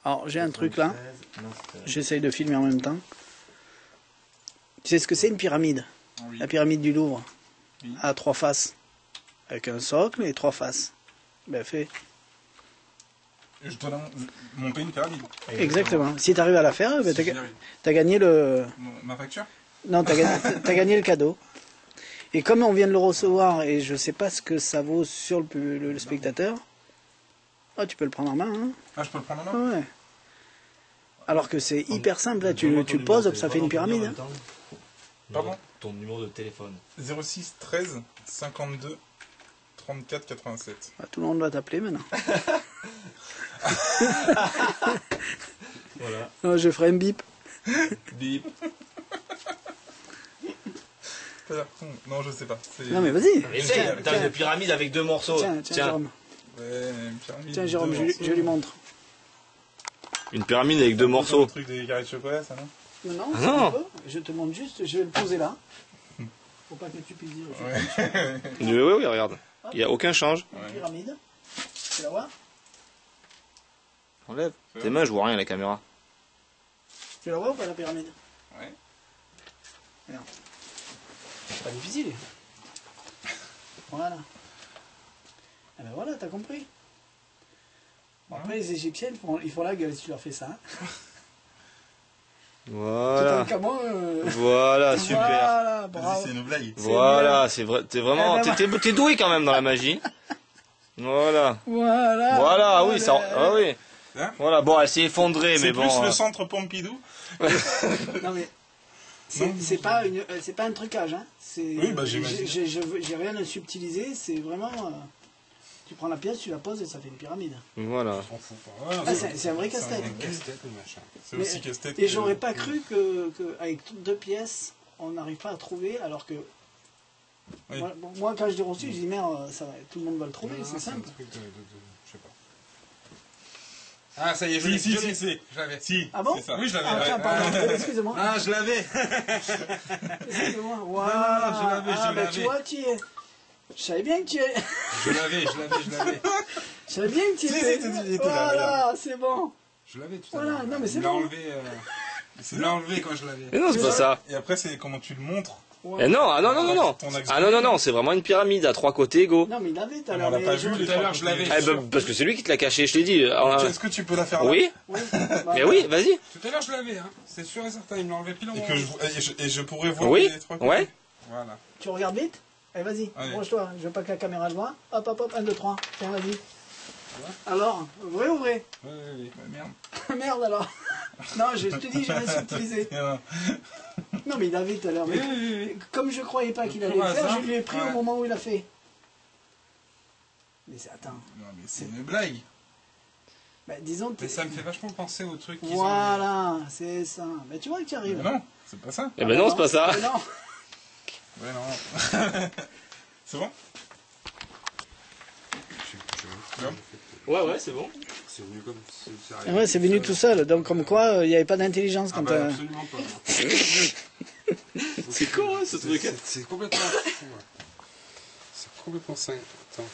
Alors, j'ai un truc là. J'essaye de filmer en même temps. Tu sais ce que c'est une pyramide? Oui. La pyramide du Louvre. Oui. À 3 faces. Avec un socle et 3 faces. Ben, fait. Je dois monter une pyramide. Exactement. Si tu arrives à la faire, ben, Si j'y arrive. t'as gagné le... Ma facture? Non, t'as gagné le cadeau. Et comme on vient de le recevoir et je sais pas ce que ça vaut sur le spectateur, oh, tu peux le prendre en main. Hein. Ah, je peux le prendre en main? Ouais. Alors que c'est hyper simple, là. Tu le poses, ça fait une pyramide. Hein. Pardon? Ton numéro de téléphone. 06 13 52 34 87. Bah, tout le monde va t'appeler maintenant. Voilà. Non, je ferai un bip. Bip. T'as l'air con. Non, je sais pas. Non, mais vas-y. Essaye, t'as une pyramide avec 2 morceaux. Tiens, Jérôme. Ouais, une pyramide. Tiens, Jérôme, je lui montre. Une pyramide avec 2 morceaux. Le truc des carrés de chocolat, ça, non? Non, Ah c'est non. un peu. Je te montre juste, je vais le poser là. Faut pas que tu puisses dire. Ouais. Oui, oui, regarde. Il n'y a aucun change. Une pyramide. Tu la vois? Enlève. Tes mains, je vois rien à la caméra. Tu la vois ou pas la pyramide? Ouais. Regarde. C'est pas difficile. Voilà. Ah ben voilà, t'as compris. Bon, après, les Égyptiens, ils font la gueule si tu leur fais ça. Hein. Voilà. Comment, Voilà, super. Voilà, Vas-y, bravo. c'est une blague. Voilà, c'est vrai. T'es vraiment. Eh ben, T'es doué quand même dans la magie. Voilà. Voilà. Voilà, oui, ça. Ah oui. Hein? Voilà, bon, elle s'est effondrée, C'est mais plus bon. le centre Pompidou. Non mais c'est pas un trucage, hein. Oui, bah, j'imagine. J'ai rien à subtiliser, c'est vraiment. Tu prends la pièce, tu la poses et ça fait une pyramide. Voilà. On s'en fout pas. Ouais, Ah, c'est un vrai casse-tête. Casse-tête ou machin. C'est aussi casse-tête. Et j'aurais pas cru que avec toutes 2 pièces, on n'arrive pas à trouver, alors que. Oui. Moi, quand je l'ai reçu, je dis merde, tout le monde va le trouver, Non, c'est un simple. truc je sais pas. Ah, ça y est, je l'ai. Si, je l'ai. si. Je l'avais. Si. Ah bon? C'est ça. Oui, je l'avais. Ah, tiens, ouais. pardon, excusez-moi. Ah, je l'avais. Excusez-moi. Voilà. je l'avais, Ah, je ben, l'avais. tu vois, tu y es. Je savais bien que tu y es. Je l'avais. Je savais bien que tu y Si, étais. si, tu étais là, Voilà, c'est bon. Je l'avais tout à Voilà, l'heure. non, mais c'est Il l'a bon. enlevé. Il l'a enlevé quand je l'avais. Mais non, c'est pas ça. Et après, c'est comment tu le montres. Eh non, ah non, non, non, non. Ton axe. Ah non, non, non, c'est vraiment une pyramide à 3 côtés égaux. Non, mais il l'avait tout à On l'heure. l'a mais pas je- vu, les tout à l'heure, trois je l'avais. côtés. Eh ben, parce que c'est lui qui te l'a caché, je t'ai dit. Est-ce que tu peux la faire là? Oui, Oui. mais oui, vas-y. Tout à l'heure, je l'avais. Hein. C'est sûr et certain. Il me l'a enlevé pile au Et moment. que je pourrais voir Oui, les trois côtés. ouais. Voilà. Tu regardes vite? Allez, vas-y, Allez. branche-toi. Je veux pas que la caméra le voie. Hop, hop, hop, 1, 2, 3. Tiens, vas-y. Alors, vrai ou vrai? Ouais. Ouais, merde. Merde alors. Non, je te dis, je vais subtiliser. Non, mais il avait tout à l'heure. Mais comme je croyais pas qu'il allait le faire, je lui ai pris au moment où il a fait. Mais attends. Non, mais c'est une blague. Bah, disons. Mais ça me fait vachement penser au truc qu'ils ont. Voilà, c'est ça. Mais tu vois que tu arrives. Mais non, c'est pas ça. Eh ben non, c'est pas ça. Mais non. Ouais, non. C'est bon? Ouais, ouais, c'est bon. C'est venu comme. Ah ouais, c'est venu tout seul. Donc, comme quoi, il n'y avait pas d'intelligence Ah quand. bah, absolument pas. C'est con, hein, ce truc. C'est complètement fou. Ouais. C'est complètement cinq. Attends.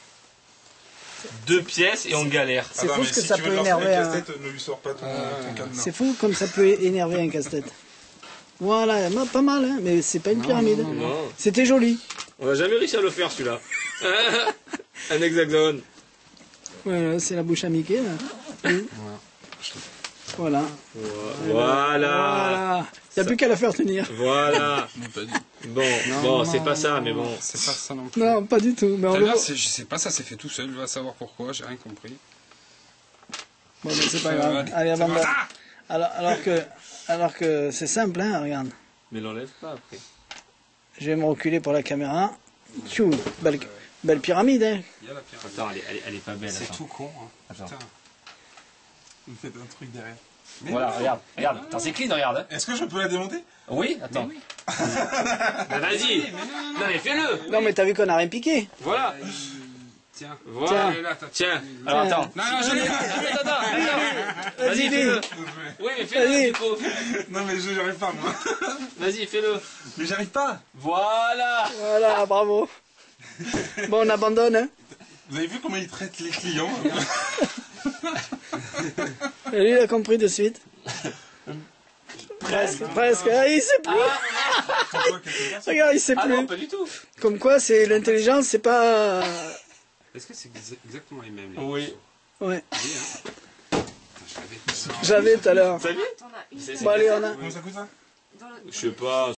2 pièces et on galère. C'est fou mais ce que si ça tu veux peut lancer la énerver. casse-tête, ne lui sors pas ton cadenas. C'est fou comme ça peut énerver un casse-tête. Voilà, pas mal, hein, mais c'est pas une pyramide. Non. C'était joli. On n'a jamais réussi à le faire celui-là. Un hexagone. Voilà, c'est la bouche à Mickey, là. Voilà. Voilà. Il n'y a plus qu'à la faire tenir. Voilà. Bon, c'est pas ça, mais bon. C'est pas ça non plus. Non, pas du tout. Mais on Tout à le l'heure, voit. je sais pas, ça s'est fait tout seul. Je vais savoir pourquoi. J'ai rien compris. Bon, mais c'est pas grave. Allez, avant de... alors que c'est simple, hein, regarde. Mais l'enlève pas après. Je vais me reculer pour la caméra. Tchou, belle pyramide, hein. Il y a la pyramide. Attends, elle est pas belle. C'est attends. tout con. Hein. Attends. Putain. Vous me faites un truc derrière. Mais Voilà, non. regarde. Attends, c'est clean, regarde. Hein. Est-ce que je peux la démonter? Oui, attends. Bah vas-y. Non mais fais-le. Non, mais t'as vu qu'on a rien piqué. Voilà. Tiens. Voilà. Elle est là, ta Tiens. pyramide. Alors attends. Non, je l'ai pas. Attends. Vas-y, Vas-y, fais-le. Oui, mais fais-le Vas-y. du coup. Non, mais je j'arrive pas, moi. Vas-y, fais-le. Mais j'arrive pas. Voilà. Voilà, bravo. Bon, on abandonne, hein. Vous avez vu comment ils traitent les clients? Et lui, il a compris de suite. Presque. Ah, il sait plus. Regarde, il sait Ah non, plus. pas du tout. Comme quoi, c'est l'intelligence, c'est pas... Est-ce que c'est exactement les mêmes? Oui. Ouais. Oui, hein. Putain, je l'avais. J'avais tout à l'heure. Salut. T'en as une C'est- Bon, allez, on a... Comment ça coûte ça? dans le- Je sais pas,